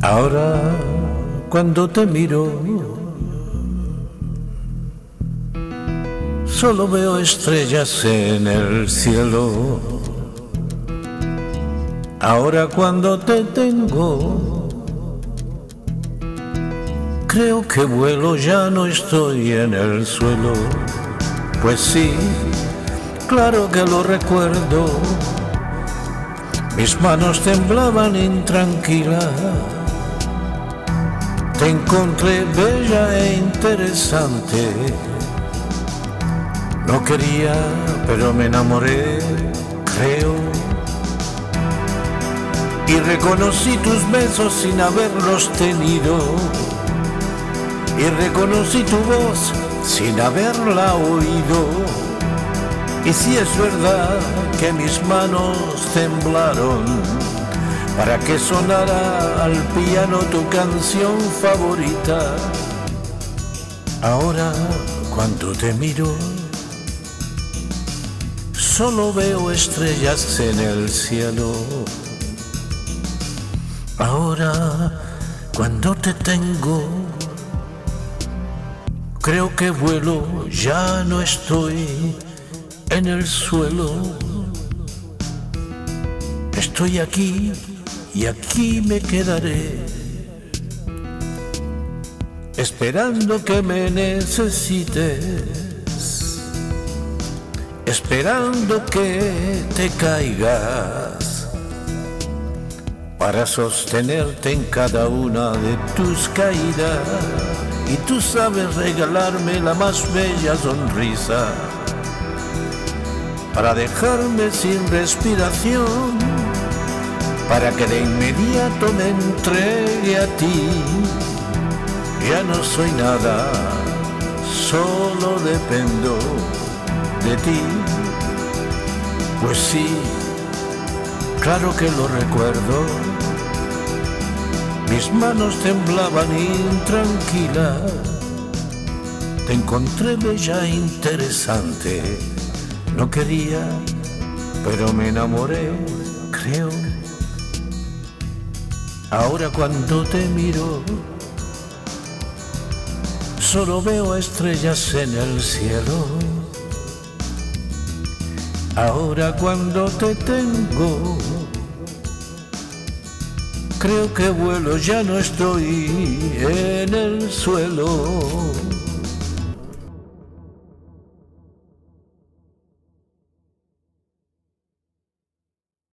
Ahora cuando te miro solo veo estrellas en el cielo. Ahora cuando te tengo creo que vuelo, ya no estoy en el suelo. Pues sí, claro que lo recuerdo. Mis manos temblaban intranquilas. Te encontré bella e interesante. No quería, pero me enamoré, creo. Y reconocí tus besos sin haberlos tenido. Y reconocí tu voz sin haberla oído. Y si es verdad que mis manos temblaron para que sonara al piano tu canción favorita, ahora cuando te miro solo veo estrellas en el cielo. Ahora cuando te tengo creo que vuelo, ya no estoy en el suelo. Estoy aquí y aquí me quedaré, esperando que me necesites, esperando que te caigas, para sostenerte en cada una de tus caídas. Y tú sabes regalarme la más bella sonrisa, para dejarme sin respiración, para que de inmediato me entregue a ti. Ya no soy nada, solo dependo de ti. Pues sí, claro que lo recuerdo. Mis manos temblaban intranquilas. Te encontré bella e interesante. No quería, pero me enamoré, creo. Ahora cuando te miro solo veo estrellas en el cielo. Ahora cuando te tengo creo que vuelo, ya no estoy en el suelo.